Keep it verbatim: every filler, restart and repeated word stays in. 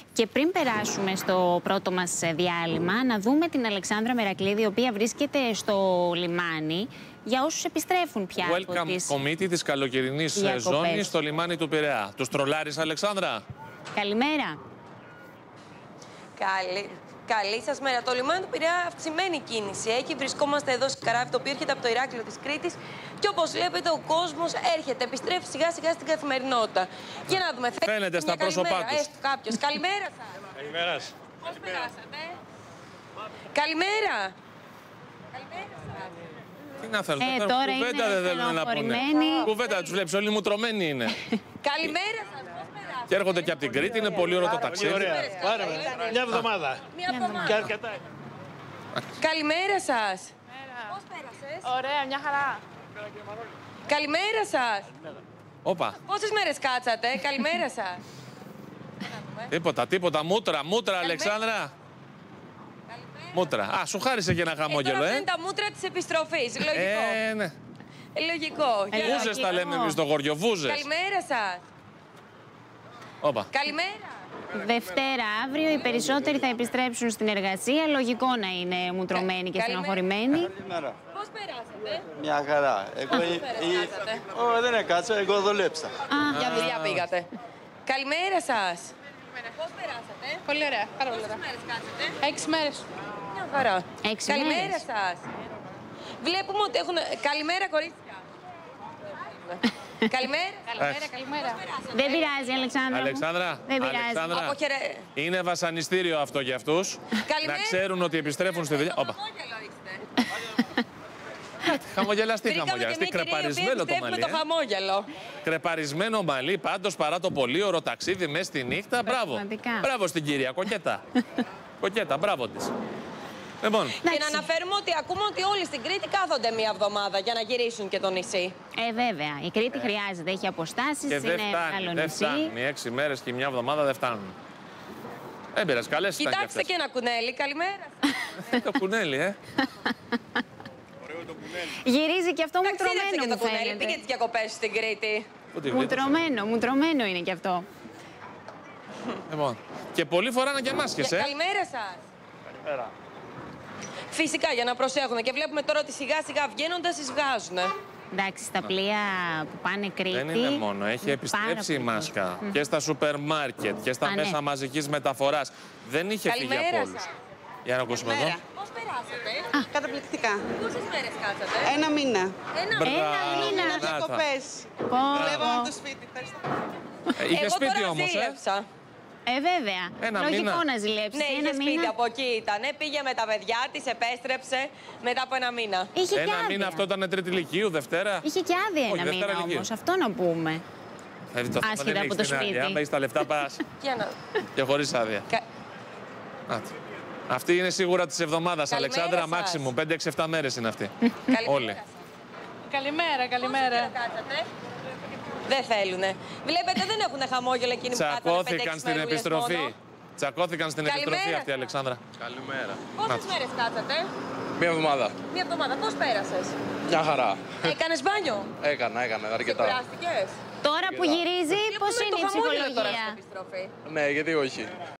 Και πριν περάσουμε στο πρώτο μας διάλειμμα, να δούμε την Αλεξάνδρα Μερακλήδη, η οποία βρίσκεται στο λιμάνι, για όσους επιστρέφουν πια από Welcome τις committee της καλοκαιρινής διακοπές. ζώνης στο λιμάνι του Πειραιά. Τους τρολάρεις, Αλεξάνδρα? Καλημέρα. Καλή. Καλή σας μέρα. Το λιμάνι του Πειραιά αυξημένη κίνηση έχει. Βρισκόμαστε εδώ σε καράβι το οποίο έρχεται από το Ηράκλειο της Κρήτης και όπως βλέπετε ο κόσμος έρχεται, επιστρέφει σιγά σιγά στην καθημερινότητα. Για να δούμε. Φαίνεται στα πρόσωπά τους. Έστω κάποιος. Καλημέρα σας. Καλημέρα. Πώς περάσατε? Καλημέρα. Καλημέρα σας. Τι να θέλουν, Ε, τώρα κουβέντα είναι δεν θέλουν να πούνε. στενοχωρημένοι. Κουβέντα τους βλέπεις, όλοι μουτρωμένοι είναι. Καλημέρα σας. Πώς περάσατε? Και έρχονται και από την Κρήτη, είναι πολύ ωραίο το ταξίδι. Πολύ ωραία. Πάρα πολύ. Μια εβδομάδα. Μια εβδομάδα. Και αρκετά. Καλημέρα σας. Πώς πέρασες? Ωραία, μια χαρά. Καλημέρα σας. Όπα, Πόσες μέρες κάτσατε? Καλημέρα σας. τίποτα, τίποτα. Μούτρα, μούτρα, Αλεξάνδρα. Μούτρα. Α, σου χάρισε και ένα Ε, χαμόγελο, τώρα ε. είναι τα μούτρα της επιστροφής. Λογικό. Ε, ναι. Ε, Λογικό. Ε, Για- Βούζες τα λέμε εμείς στο χωριό, βούζες. Καλημέρα σας. Όπα. Καλημέρα. Δευτέρα, αύριο, οι περισσότεροι θα επιστρέψουν στην εργασία. Λογικό να είναι μουτρωμένοι και Καλημέρα. στενοχωρημένοι. Καλημέρα. Πώς περάσατε? Μια χαρά. Εγώ Πόσες η- μέρες η- κάτσατε? Ω, δεν έκατσα, εγώ δουλέψα. Α, Για δουλειά πήγατε. Καλημέρα σας. Πώς περάσατε? Πολύ ωραία, πάρα πολύ Πόσες ωραία. μέρες κάτσατε? Έξι μέρες. Μια χαρά. Έξι Καλημέρα μέρες. σας. Βλέπουμε ότι έχουν... Καλημέρα, κορίτσια. Καλημέρα. Καλημέρα, καλημέρα. δεν πειράζει, Αλεξάνδρα. μου. Αλεξάνδρα, Δεν πειράζει. Αλεξάνδρα, Αποχαιρε... είναι βασανιστήριο αυτό για αυτούς. Καλημέρα. Να ξέρουν ότι επιστρέφουν στη δουλειά. Όπα. Χαμόγελο είστε. Χαμογελαστή, Βρήκαμε και χαμογελαστή. μια κυρία η οποία Κρεπαρισμένο το επιστρέφει μαλλί. με το ε. χαμόγελο. Κρεπαρισμένο μαλλί, πάντως παρά το πολύ ωραίο ταξίδι μέσα στη νύχτα. Μπράβο. Πραγματικά. Μπράβο στην κυρία, κοκέτα. Κοκέτα, μπράβο της. Λοιπόν, Και να αναφέρουμε ότι ακούμε ότι όλοι στην Κρήτη κάθονται μία εβδομάδα για να γυρίσουν και το νησί. Ε, βέβαια. Η Κρήτη χρειάζεται, έχει αποστάσεις, και είναι δεν φτάνει, μεγάλο δεν νησί. φτάνουν. Οι έξι μέρες και μια εβδομάδα δεν φτάνουν. Δεν πειράζει, καλές ήταν και Κοιτάξτε αυτές. και ένα κουνέλι. Καλημέρα. Το κουνέλι, ε. Γυρίζει και αυτό Ταξίδεψε μουτρωμένο, και το μου κουνέλι. φαίνεται. Πήγε τις διακοπές στην Κρήτη. Πού τη γλίτωσε. Μουτρωμένο, μουτρωμένο είναι και αυτό. Λοιπόν, και πολλοί φοράνε και μάσκες, Και- ε. Καλημέρα σας. Φυσικά για να προσέχουν. Και βλέπουμε τώρα ότι σιγά σιγά βγαίνοντας τις βγάζουν. Εντάξει, στα πλοία που πάνε Κρήτη. Δεν είναι μόνο, έχει είναι επιστρέψει η πάρα πολύ. μάσκα και στα σούπερ μάρκετ και στα Α, ναι. μέσα μαζικής μεταφοράς. Δεν είχε φύγει από Καλημέρα όλους. σας. Για να ακούσουμε εδώ. Πώς περάσατε? Καταπληκτικά. Πόσες μέρες κάτσατε? Ένα μήνα. Ένα Μπράβο. μήνα. Να τα. Διακοπές. Πω, Δουλεύω πω. με το σπίτι. Ευχαριστώ. Ε, Είχε Εγώ σπίτι τώρα όμως, ε. ζήλεψα. Ε, βέβαια. Ένα Λογικό μήνα. να ζηλέψει. Ναι, ένα είχε σπίτι, μήνα. από εκεί ήταν. Πήγε με τα παιδιά της, επέστρεψε μετά από ένα μήνα. Είχε και Ένα άδεια. μήνα αυτό ήταν τρίτη ηλικίου, Δευτέρα. Είχε και άδεια Όχι, ένα Δευτέρα μήνα ηλικίου. όμως. Αυτό να πούμε. Ε, το θέμα Άσχετα δεν από έχεις το την άδεια. σπίτι. Αν έχεις τα λεφτά πας Για να... και χωρίς άδεια. Κα- Άτε. Αυτή είναι σίγουρα της εβδομάδας, Καλημέρα Αλεξάνδρα, σας. maximum. πέντε έξι επτά μέρες είναι αυτή. Καλημέρα Όλοι. σας. Καλημέρα, καλημέρα. Πόσο καιρό κάτσατε? Δεν θέλουνε. Βλέπετε, δεν έχουν χαμόγελο εκείνοι που κάτσανε πέντε Τσακώθηκαν έξι στην μερούλες επιστροφή. μόνο. Τσακώθηκαν στην Καλημέρα επιστροφή αυτή, σας. Αλεξάνδρα. Καλημέρα. Πόσες μέρες κάτσατε? Μία εβδομάδα. Μία εβδομάδα. Πώς πέρασες? Μια χαρά. Έκανες μπάνιο? Έκανα, έκανα αρκετά. Κουράστηκες? Τώρα που γυρίζει, πώς Βλέπουμε είναι το η χαμόγελο τώρα ψυχολογία. στην επιστροφή. Ναι, γιατί όχι.